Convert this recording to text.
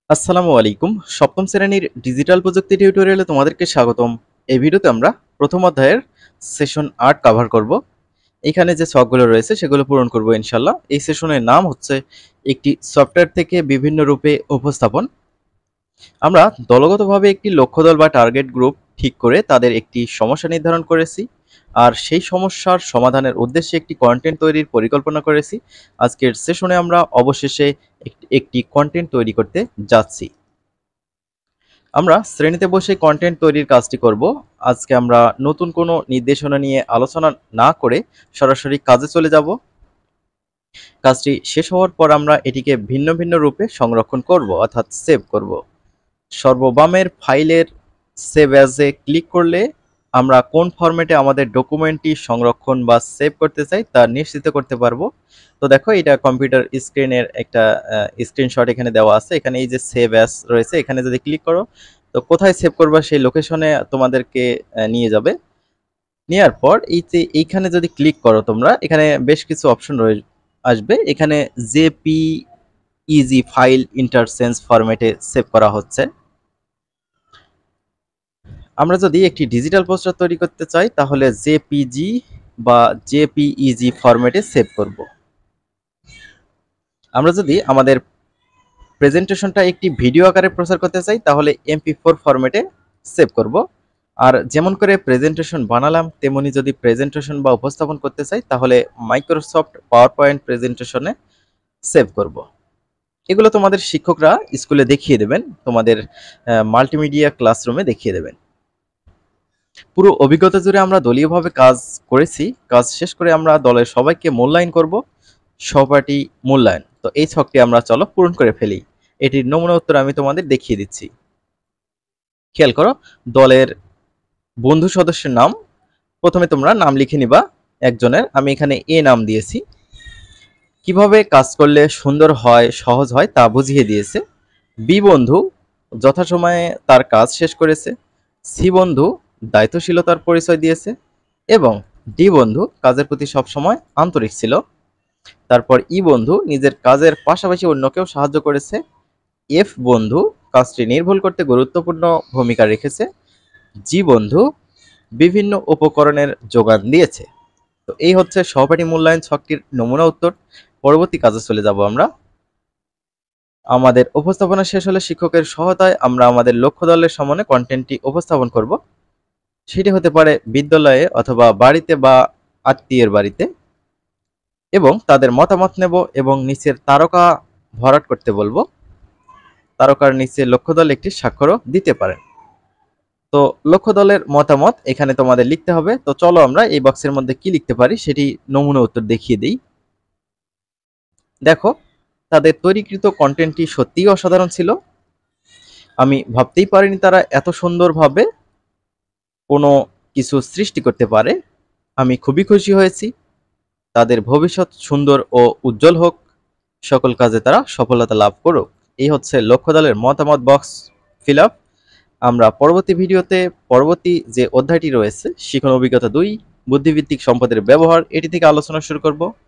আসসালামু আলাইকুম। সপ্তম শ্রেণীর ডিজিটাল প্রযুক্তি টিউটোরিয়ালে তোমাদেরকে স্বাগতম। এই ভিডিওতে আমরা প্রথম অধ্যায়ের সেশন ৮ কভার করব। এখানে যে ছকগুলো রয়েছে সেগুলো পূরণ করব ইনশাল্লাহ। এই সেশনের নাম হচ্ছে একটি সফটওয়্যার থেকে বিভিন্ন রূপে উপস্থাপন। আমরা দলগতভাবে একটি লক্ষ্য দল বা টার্গেট গ্রুপ ঠিক করে তাদের একটি সমস্যা নির্ধারণ করেছি, আর সেই সমস্যার সমাধানের উদ্দেশ্যে একটি কন্টেন্ট তৈরির পরিকল্পনা করেছি। আজকের সেশনে আমরা অবশেষে একটি কন্টেন্ট তৈরি করতে যাচ্ছি। আমরা শ্রেণীতে বসে কন্টেন্ট তৈরির কাজটি করব। আজকে আমরা নতুন কোনো নির্দেশনা নিয়ে আলোচনা না করে সরাসরি কাজে চলে যাব। কাজটি শেষ হওয়ার পর আমরা এটিকে ভিন্ন ভিন্ন রূপে সংরক্ষণ করব, অর্থাৎ সেভ করব। সর্ববামের ফাইলের সেভ অ্যাজে ক্লিক করলে আমরা কোন ফরম্যাটে আমাদের ডকুমেন্টটি সংরক্ষণ বা সেভ করতে চাই তা নিশ্চিত করতে পারবো। তো দেখো, এটা কম্পিউটার স্ক্রিনের একটা স্ক্রিনশট এখানে দেওয়া আছে। এখানে এই যে সেভ অ্যাজ রয়েছে, এখানে যদি ক্লিক করো তো কোথায় সেভ করবা সেই লোকেশনে তোমাদেরকে নিয়ে যাবে। নেওয়ার পর এই যে এইখানে যদি ক্লিক করো তোমরা, এখানে বেশ কিছু অপশন আসবে। এখানে জেপিইজি ফাইল ইন্টারচেঞ্জ ফরম্যাটে সেভ করা হচ্ছে। আমরা যদি একটি ডিজিটাল পোস্টার তৈরি করতে চাই তাহলে জেপিজি বা জেপিইজি ফরম্যাটে সেভ করব। আমরা যদি আমাদের প্রেজেন্টেশনটা একটি ভিডিও আকারে প্রচার করতে চাই তাহলে MP4 ফরম্যাটে সেভ করব। আর যেমন করে প্রেজেন্টেশন বানালাম তেমনি যদি প্রেজেন্টেশন বা উপস্থাপন করতে চাই তাহলে মাইক্রোসফট পাওয়ার পয়েন্ট প্রেজেন্টেশনে সেভ করব। এগুলো তোমাদের শিক্ষকরা স্কুলে দেখিয়ে দেবেন, তোমাদের মাল্টিমিডিয়া ক্লাসরুমে দেখিয়ে দেবেন। পুরো অভিজ্ঞতা জুড়ে আমরা দলীয়ভাবে কাজ করেছি। কাজ শেষ করে আমরা দলের সবাইকে মূল্যায়ন করব, সহপাঠী মূল্যায়ন। তো এই ছকটি আমরা চলো পূরণ করে ফেলি। এটির নমুনা উত্তর আমি তোমাদের দেখিয়ে দিচ্ছি। খেয়াল করো, দলের বন্ধু সদস্যের নাম, প্রথমে তোমরা নাম লিখে নিবা একজনের। আমি এখানে এ নাম দিয়েছি। কিভাবে কাজ করলে সুন্দর হয়, সহজ হয় তা বুঝিয়ে দিয়েছে। বি বন্ধু যথাসময়ে তার কাজ শেষ করেছে। সি বন্ধু দায়িত্বশীলতার পরিচয় দিয়েছে এবং ডি বন্ধু কাজের প্রতি সবসময় আন্তরিক ছিল। তারপর ই বন্ধু নিজের কাজের পাশাপাশি অন্যকেও সাহায্য করেছে। এফ বন্ধু কাজটি নির্ভুল করতে গুরুত্বপূর্ণ ভূমিকা রেখেছে। জি বন্ধু বিভিন্ন উপকরণের যোগান দিয়েছে। তো এই হচ্ছে সহপাঠী মূল্যায়ন ছকটির নমুনা উত্তর। পরবর্তী কাজে চলে যাব আমরা। আমাদের উপস্থাপনা শেষ হলে শিক্ষকের সহায়তায় আমরা আমাদের লক্ষ্য দলের সামনে কন্টেন্টটি উপস্থাপন করব। সেটি হতে পারে বিদ্যালয়ে অথবা বাড়িতে বা আত্মীয়ের বাড়িতে, এবং তাদের মতামত নেব এবং নিচের তারকা ভরাট করতে বলবো। তারকার নিচে লক্ষ্য দল একটি স্বাক্ষরও দিতে পারেন। তো লক্ষ্য দলের মতামত এখানে তোমাদের লিখতে হবে। তো চলো আমরা এই বক্সের মধ্যে কি লিখতে পারি সেটি নমুনা উত্তর দেখিয়ে দিই। দেখো, তাদের তৈরিকৃত কন্টেন্টটি সত্যিই অসাধারণ ছিল। আমি ভাবতেই পারিনি তারা এত সুন্দরভাবে কোনো কিছু সৃষ্টি করতে পারে। আমি খুবই খুশি হয়েছি। তাদের ভবিষ্যৎ সুন্দর ও উজ্জ্বল হোক, সকল কাজে তারা সফলতা লাভ করুক। এই হচ্ছে লক্ষ্য দলের মতামত বক্স ফিল আপ। আমরা পরবর্তী ভিডিওতে পরবর্তী যে অধ্যায়টি রয়েছে শিখন অভিজ্ঞতা 2 বুদ্ধিভিত্তিক সম্পদের ব্যবহার, এটি থেকে আলোচনা শুরু করব।